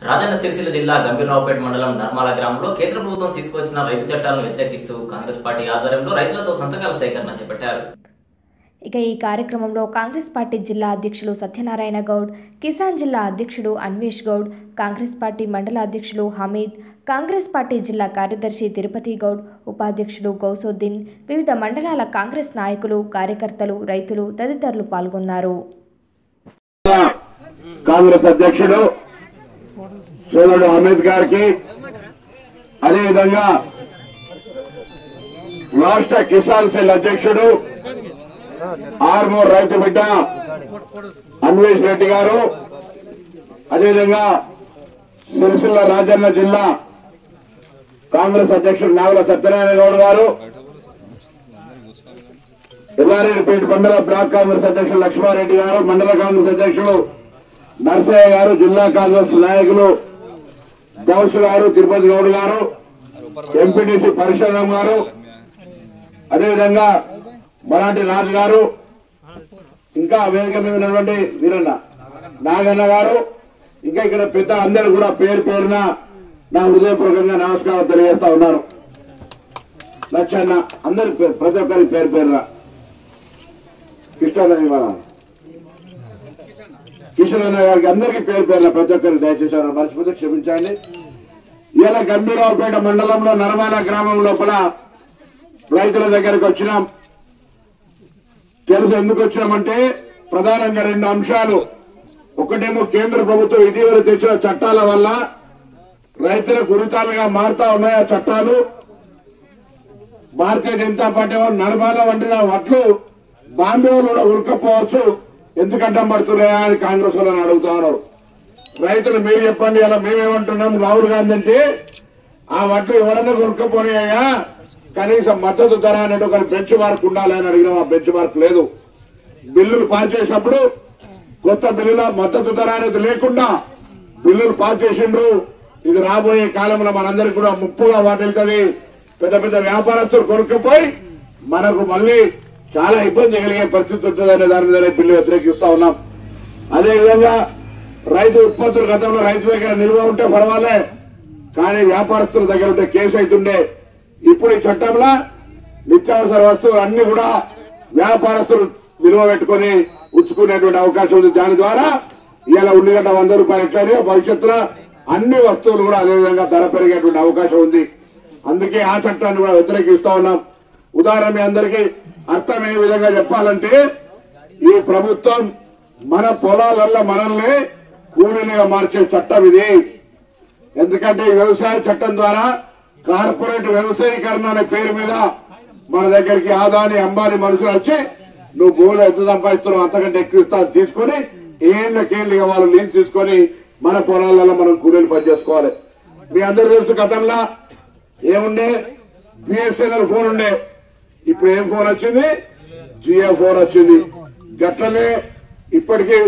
రాజన్న సిరిసిల్ల జిల్లా గంభీరరావుపేట మండలం నర్మాల గ్రామంలో కేంద్ర ప్రభుత్వం తీసుకొచ్చిన రైతు చట్టాలను వ్యతిరేకిస్తూ కాంగ్రెస్ పార్టీ ఆధ్వర్యంలో రైతులతో సంతకాల సేకరణ చేపట్టారు. ఇక ఈ కార్యక్రమంలో కాంగ్రెస్ పార్టీ జిల్లా అధ్యక్షులు సత్యనారాయణ గౌడ్, కిసాన్ జిల్లా అధ్యక్షుడు అన్వేష్ గౌడ్, కాంగ్రెస్ పార్టీ మండల అధ్యక్షులు హమీద్, కాంగ్రెస్ పార్టీ జిల్లా కార్యదర్శి తిరుపతి గౌడ్, ఉపాధ్యక్షుడు గౌసోద్దీన్, వివిధ మండలాల కాంగ్రెస్ నాయకులు, కార్యకర్తలు, రైతులు తదితరులు పాల్గొన్నారు. కాంగ్రెస్ అధ్యక్షుడు సోదరుడు హమీద్ గారికి, అదేవిధంగా రాష్ట్ర కిసాన్ సెల్ అధ్యక్షుడు ఆర్మూర్ రైతు బిడ్డ అన్వేష్ రెడ్డి గారు, అదేవిధంగా సిరిసిల్ల రాజన్న జిల్లా కాంగ్రెస్ అధ్యక్షుడు నాగుల సత్యనారాయణ గౌడ్ గారు, ఎల్లారెడ్డిపేట మండల బ్లాక్ కాంగ్రెస్ అధ్యక్షుడు లక్ష్మారెడ్డి గారు, మండల కాంగ్రెస్ అధ్యక్షుడు నర్సయ్య గారు, జిల్లా కాంగ్రెస్ నాయకులు గౌస్ గారు, తిరుపతి గౌడ్ గారు, ఎంపీటీసీ పరశురామ్ గారు, అదేవిధంగా మరాఠీ రాజు గారు, ఇంకా వేదిక మీద ఉన్నటువంటి వీరన్న నాగన్న గారు, ఇంకా ఇక్కడ పెద్ద అందరూ కూడా పేరు పేరున నా హృదయపూర్వకంగా నమస్కారం తెలియజేస్తా ఉన్నారు. లక్షన్న అందరి ప్రతి ఒక్కరి పేరు పేరున కిషన్ అన్న గారికి అందరికీ పేరు పేరున ప్రతి ఒక్కరికి దయచేసి మర్చిపోతే క్షమించండి. ఇలా గంభీరరావుపేట మండలంలో నర్మాల గ్రామం లోపల రైతుల దగ్గరకు వచ్చినాం. తెలుసు ఎందుకు వచ్చినామంటే ప్రధానంగా రెండు అంశాలు. ఒకటేమో కేంద్ర ప్రభుత్వం ఇటీవల తెచ్చిన చట్టాల వల్ల రైతులకు ఉరితాలుగా మారుతా ఉన్నాయి. ఆ చట్టాలు భారతీయ జనతా పార్టీ నర్మాల వంటి వడ్లు బాంబే వాళ్ళు కూడా ఉరకపోవచ్చు, ఎందుకంటే పడుతున్నాయా అని కాంగ్రెస్ వాళ్ళని అడుగుతా ఉన్నారు. రైతులు మీరు చెప్పండి, అలా మేమేమంటున్నాం, రాహుల్ గాంధీ అంటే ఆ వడ్లు ఎవరన్నా ఉరకపోయాయా, కనీసం మద్దతు ధర అనేది ఒక బెంచ్ మార్క్ ఉండాలి అని అడిగినాం. ఆ బెంచ్ మార్క్ లేదు. బిల్లులు పాస్ చేసినప్పుడు కొత్త బిల్లుల మద్దతు ధర అనేది లేకుండా బిల్లులు పాస్ చేసిండ్రు. ఇది రాబోయే కాలంలో మనందరికీ కూడా ముప్పుగా వాటిల్తుంది. పెద్ద పెద్ద వ్యాపారస్తులు కొనుక్కపోయి మనకు మళ్ళీ చాలా ఇబ్బంది కలిగే పరిస్థితి ఉంటుందనే దాని మీద బిల్లు వ్యతిరేకిస్తా ఉన్నాం. అదేవిధంగా రైతు ఉత్పత్తులు గతంలో రైతు దగ్గర నిల్వ ఉంటే పర్వాలే, కానీ వ్యాపారస్తుల దగ్గర ఉంటే కేసు అవుతుండే. ఇప్పుడు ఈ చట్టంలో నిత్యావసర వస్తువులు అన్ని కూడా వ్యాపారస్తులు నిల్వ పెట్టుకుని ఉంచుకునేటువంటి అవకాశం ఉంది. దాని ద్వారా ఇవాళ ఉల్లిగడ్డ 100 రూపాయలు ఎట్లనే భవిష్యత్తులో అన్ని వస్తువులు కూడా అదేవిధంగా ధర పెరిగేటువంటి అవకాశం ఉంది. అందుకే ఆ చట్టాన్ని కూడా వ్యతిరేకిస్తా ఉన్నాం. ఉదాహరణ మీ అందరికీ అర్థమయ్యే విధంగా చెప్పాలంటే, ఈ ప్రభుత్వం మన పొలాలల్లో మనల్ని కూలీలుగా మార్చే చట్టం ఇది. ఎందుకంటే ఈ వ్యవసాయ చట్టం ద్వారా కార్పొరేట్ వ్యవసాయీకరణ అనే పేరు మీద మన దగ్గరికి ఆదాని అంబానీ మనుషులు వచ్చి నువ్వు భూములు ఎంత సంపాదిస్తున్నావు అంతకంటే ఎక్కువ ఇస్తా తీసుకొని ఏళ్ళకేళ్ళుగా వాళ్ళు లీజు తీసుకొని మన పొలాలలో మనం కూలీలు పనిచేసుకోవాలి. మీ అందరూ తెలుసు, గతంలో ఏముండే బిఎస్ఎన్ఎల్ ఫోన్ ఉండే, ఇప్పుడు ఏం ఫోన్ వచ్చింది, జియో ఫోన్ వచ్చింది. గట్లనే ఇప్పటికీ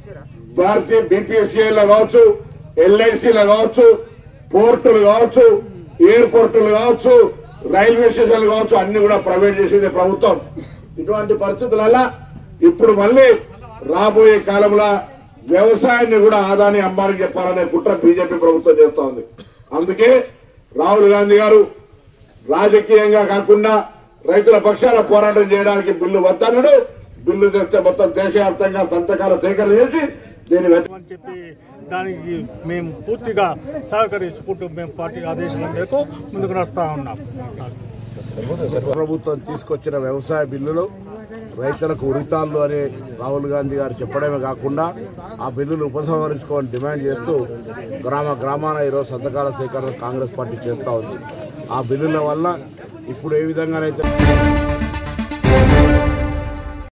భారతీయ బీపీఎస్సీలో కావచ్చు, ఎల్ఐసీలో కావచ్చు, పోర్టులు కావచ్చు, ఎయిర్పోర్టులు కావచ్చు, రైల్వే స్టేషన్లు కావచ్చు, అన్ని కూడా ప్రైవేట్ చేసేది ప్రభుత్వం. ఇటువంటి పరిస్థితులలో ఇప్పుడు మళ్ళీ రాబోయే కాలంలో వ్యవసాయాన్ని కూడా ఆదాని అంబానీ చెప్పాలనే కుట్ర బీజేపీ ప్రభుత్వం చేస్తా ఉంది. అందుకే రాహుల్ గాంధీ గారు రాజకీయంగా కాకుండా రైతుల పక్షాన పోరాటం చేయడానికి బిల్లు వద్దన్నాడు. బిల్లు తెస్తే మొత్తం దేశవ్యాప్తంగా సంతకాల సేకరణ చేసి చెప్పి దానికి మేము పూర్తిగా సహకరించుకుంటూ మేము పార్టీ ఆదేశాల మేరకు ముందుకు నడుస్తా ఉన్నాం. ప్రభుత్వం తీసుకొచ్చిన వ్యవసాయ బిల్లులు రైతులకు ఉరితాళ్ళు అని రాహుల్ గాంధీ గారు చెప్పడమే కాకుండా ఆ బిల్లులు ఉపసంహరించుకోవాలని డిమాండ్ చేస్తూ గ్రామాన ఈరోజు సంతకాల సేకరణ కాంగ్రెస్ పార్టీ చేస్తూ ఉంది. ఆ బిల్లుల వల్ల ఇప్పుడు ఏ విధంగానైతే